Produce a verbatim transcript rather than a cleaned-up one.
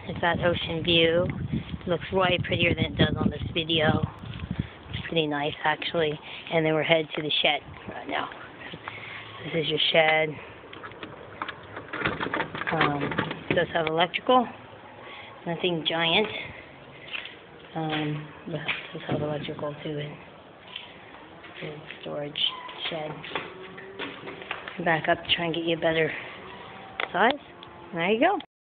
It's that ocean view. It looks way prettier than it does on this video. It's pretty nice, actually. And then we're headed to the shed right now. This is your shed. Um, it does have electrical. Nothing giant. Um, but it does have electrical to it. Good storage shed. Back up to try and get you a better size. There you go.